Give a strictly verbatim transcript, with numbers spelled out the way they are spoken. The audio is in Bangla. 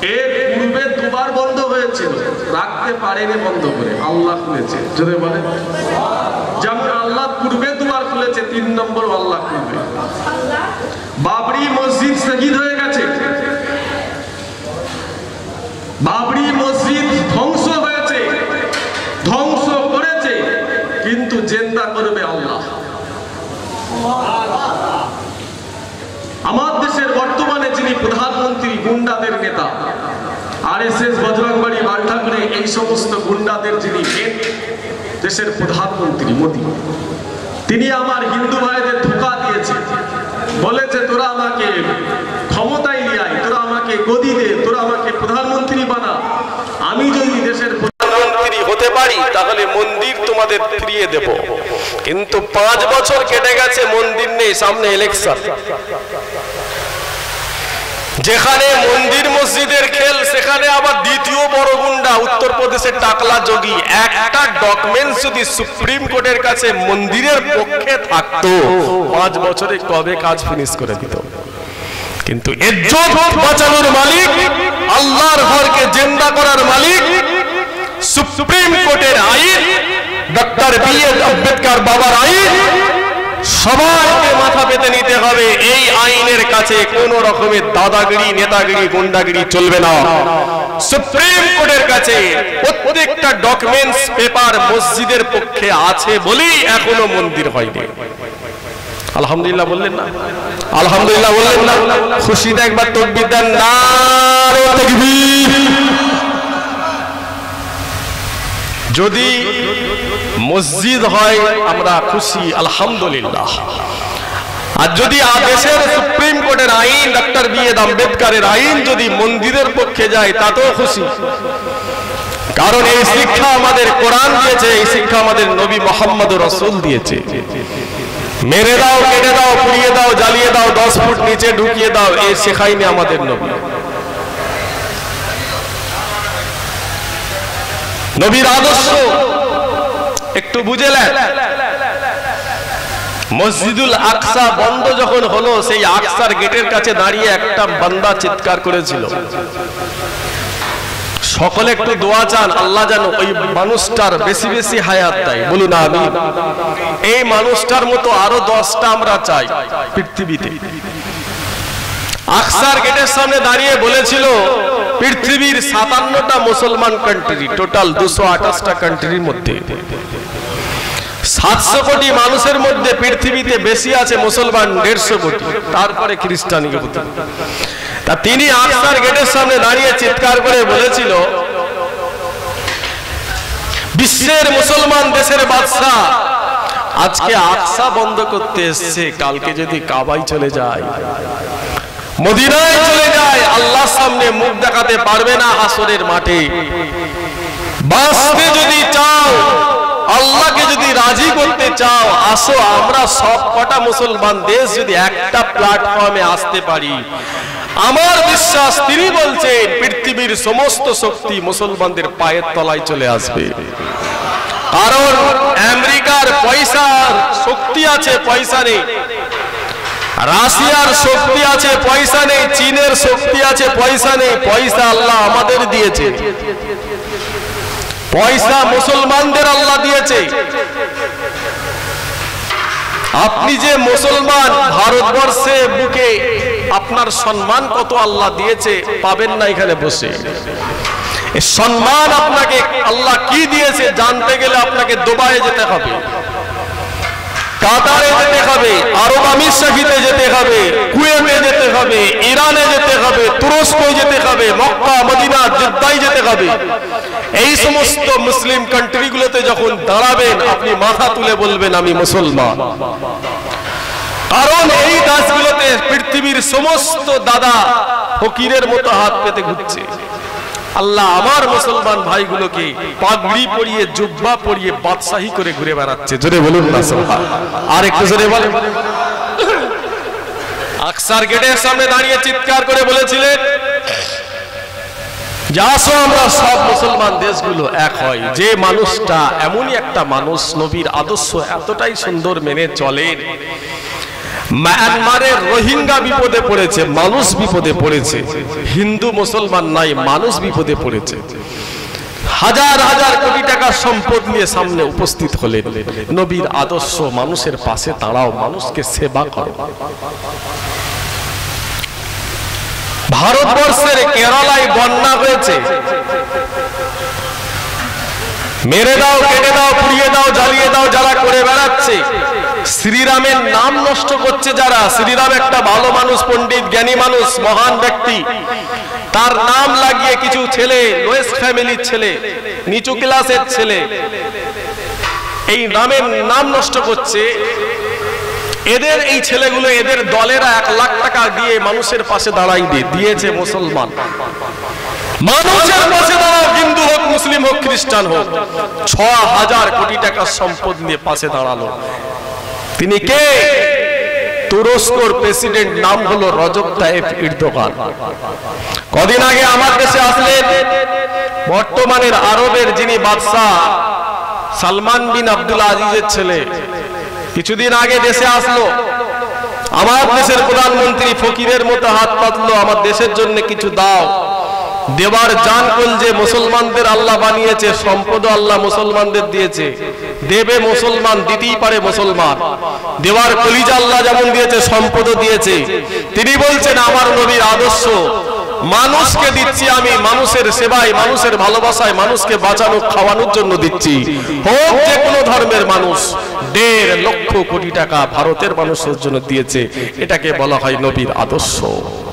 এর পূর্বে দুবার বন্ধ হয়েছিল, রাখতে পারেনি বন্ধ করে, আল্লাহ খুলেছে। জোরে বলেন। যেমন আল্লাহ পূর্বে দুবার খুলেছে, তিন নম্বর আল্লাহ খুলবে। বাবরি মসজিদ শহীদ হয়ে গেছে, বাবরি মসজিদ ধ্বংস হয়েছে, ধ্বংস করেছে, কিন্তু জিন্দা করবে আল্লাহ। আমার দেশের বর্তমানে যিনি প্রধানমন্ত্রী, গুন্ডাদের নেতা, আরএসএস, বজরংবলী, বাল ঠাকরে, এই সমস্ত গুন্ডাদের যিনি মেন দেশের প্রধানমন্ত্রী মোদী, তিনি আমার হিন্দু ভাইদের ধোঁকা দিয়েছে, বলেছে তোরা আমাকে ক্ষমতায় নিয়ে আয়, তোরা আমাকে গদি দে, তোরা আমাকে প্রধানমন্ত্রী বানা, আমি যদি দেশের প্রধানমন্ত্রী হতে পারি তাহলে মন্দির তোমাদের ফিরিয়ে দেব। কিন্তু পাঁচ বছর কেটে গেছে, মন্দির নেই, সামনে ইলেকশন। যেখানে মন্দির মসজিদের খেল, সেখানে আবার দ্বিতীয় বড় গুন্ডা উত্তরপ্রদেশের টাকলা যোগী। একটা ডকুমেন্টস যদি সুপ্রিম কোর্টের কাছে মন্দিরের পক্ষে থাকতো, পাঁচ বছরে কবে কাজ ফিনিশ করে দিত। কিন্তু ইজ্জত বাঁচানোর মালিক, আল্লাহর ঘরকে জিন্দা করার মালিক সুপ্রিম কোর্টের আইন, ডক্টর বি আর আম্বেদকর বাবার আইন, সবাইকে মাথা পেতে নিতে হবে। এই আইনের কাছে কোন রকমের দাদাগিরি, নেতাগিরি, গুন্ডাগিরি চলবে না। সুপ্রিম কোর্টের কাছে প্রত্যেকটা ডকুমেন্টস পেপার মসজিদের পক্ষে আছে বলেই এখনো মন্দির হয়নি। আলহামদুলিল্লাহ বললেন না? আলহামদুলিল্লাহ বললেন না? খুশিতে একবার তাকবীর দেন, নারে তাকবীর। যদি মসজিদ হয় আমরা খুশি, আলহামদুলিল্লাহ। আর যদি দেশের সুপ্রিম কোর্টের আইন, ডক্টর বি আর আম্বেদকরের আইন যদি মন্দিরের পক্ষে যায়, তাতেও খুশি। কারণ এই শিক্ষা আমাদের কোরআন দিয়েছে, এই শিক্ষা আমাদের নবী মুহাম্মদ রাসূল দিয়েছে। মেরে দাও, কেটে দাও, পুড়িয়ে দাও, জ্বালিয়ে দাও, দশ ফুট নিচে ঢুকিয়ে দাও, এই শেখায়নি আমাদের নবী। নবীর আদর্শ একটু বুঝলেন। মসজিদুল আকসা বন্ধ যখন হলো, সেই আকসার গেটের কাছে দাঁড়িয়ে একটা বান্দা চিৎকার করেছিল, সকলে একটু দোয়া চান, আল্লাহ যেন ওই মানুষটার বেশি বেশি হায়াত দেয়। বলুন আমিন। এই মানুষটার মতো আরো দশটা আমরা চাই পৃথিবীতে। আকসার গেটের সামনে দাঁড়িয়ে বলেছিল, পৃথিবীর সাতান্নটা মুসলমান কান্ট্রি, টোটাল দুশো আঠাশটা কান্ট্রির মধ্যে সাতশো কোটি মানুষের মধ্যে পৃথিবীতে বেশি আছে মুসলমান দেড়শো কোটি, তারপরে খ্রিস্টান। তা তিনি আকসার গেটের সামনে দাঁড়িয়ে চিৎকার করে বলেছিল, বিশ্বের মুসলমান দেশের বাদশা আজকে আকসা বন্ধ করতে এসছে, কালকে যদি কাবায় চলে যায়, মদিনায় চলে যায়, আল্লাহর সামনে মুখ দেখাতে পারবে না হাসরের মাঠে। বাঁচতে যদি চাও, আল্লাহকে যদি রাজি করতে চাও, আসো আমরা সব কটা মুসলমান দেশ যদি একটা প্ল্যাটফর্মে আসতে পারি, আমার বিশ্বাস তিনি বলছেন পৃথিবীর সমস্ত শক্তি মুসলমানদের পায়ের তলায় চলে আসবে। কারণ আমেরিকার পয়সার শক্তি আছে, পয়সা নেই। রাশিয়ার শক্তি আছে, পয়সা নেই। চীনের শক্তি আছে, পয়সা নেই। পয়সা আল্লাহ আমাদের দিয়েছে, পয়সা মুসলমানদের আল্লাহ দিয়েছে। আপনি যে মুসলমান, ভারতবর্ষে বুকে আপনার সম্মান কত আল্লাহ দিয়েছে পাবেন না এখানে বসে। সম্মান আপনাকে আল্লাহ কি দিয়েছে জানতে গেলে আপনাকে দুবাইয়ে যেতে হবে, কাতারে যেতে হবে, আরব আমিরশাহিতে যেতে হবে, কুয়েতে যেতে হবে, ইরানে যেতে হবে, তুরস্কে যেতে হবে, মক্কা, মদিনা, জেদ্দায় যেতে হবে। এই সমস্ত মুসলিম কান্ট্রিগুলোতে যখন দাঁড়াবেন, আপনি মাথা তুলে বলবেন আমি মুসলমান। কারণ এই দেশগুলোতে পৃথিবীর সমস্ত দাদা ফকিরের মতো হাত পেতে ঘুরছে। আল্লাহ আমার মুসলমান ভাইগুলোকে পাগড়ি পরিয়ে, জুব্বা পরিয়ে, বাদশাহী করে ঘুরে বেড়াচ্ছে। জোরে বলুন না সুবহানাল্লাহ। আর একটু জোরে বলেন। আকসার গেটের সামনে দাঁড়িয়ে চিৎকার করে বলেছিলেন, যে আসো আমরা সব মুসলমান দেশগুলো এক হয়। যে মানুষটা এমনই একটা মানুষ, নবীর আদর্শ এতটাই সুন্দর মেনে চলেন, মায়ানমারের রোহিঙ্গা বিপদে পড়েছে, মানুষ বিপদে পড়েছে, হিন্দু মুসলমান নাই, মানুষ বিপদে পড়েছে। হাজার হাজার কোটি টাকার সম্পদ নিয়ে সামনে উপস্থিত হলেন। নবীর আদর্শ, মানুষের পাশে দাঁড়াও, মানুষকে সেবা করো। ভারতবর্ষের কেরালায় বন্যা হয়েছে, মেরে দাও, কেটে দাও, পুড়িয়ে দাও, জ্বালিয়ে দাও যারা করে বেড়াচ্ছে, শ্রীরামের নাম নষ্ট করছে যারা। শ্রীরাম একটা ভালো মানুষ, পণ্ডিত, জ্ঞানী মানুষ, মহান ব্যক্তি, তার নাম লাগিয়ে কিছু ছেলে, লোয়েস্ট ফ্যামিলির ছেলে, নিচু ক্লাসের ছেলে এই নামের নাম নষ্ট করছে। এদের এই ছেলেগুলো, এদের দলেরা এক লাখ টাকা দিয়ে মানুষের পাশে দাঁড়াই দিয়ে দিয়েছে মুসলমান। মানুষের পাশে দাঁড়াও, হিন্দু হোক, মুসলিম হোক, খ্রিস্টান হোক। ছ হাজার কোটি টাকার সম্পদ নিয়ে পাশে দাঁড়ালো। তিনি কে? তুরস্কর প্রেসিডেন্ট, নাম হলো রজব তাইপ এরদোগান। কদিন আগে আমার দেশে আসলেন বর্তমানের আরবের যিনি বাদশাহ সালমান বিন আব্দুল আজিজের ছেলে। কিছুদিন আগে দেশে আসলো, আমার দেশের প্রধানমন্ত্রী ফকিরের মতো হাত পাতলো, আমার দেশের জন্য কিছু দাও। দেবার জান করল যে মুসলমানদের আল্লাহ বানিয়েছে, সম্পদ আল্লাহ মুসলমানদের দিয়েছে, দেবে মুসলমান, দিতেই পারে মুসলমান। দেওয়ার কলিজা আল্লাহ যেমন দিয়েছে, সম্পদও দিয়েছে। তিনি বলছেন আমার নবীর আদর্শ, মানুষকে দিচ্ছি আমি, মানুষের সেবায়, মানুষের ভালোবাসায়, মানুষকে বাঁচানো, খাওয়ানোর জন্য দিচ্ছি। হোক যে কোনো ধর্মের মানুষ। দেড় লক্ষ কোটি টাকা ভারতের মানুষের জন্য দিয়েছে। এটাকে বলা হয় নবীর আদর্শ।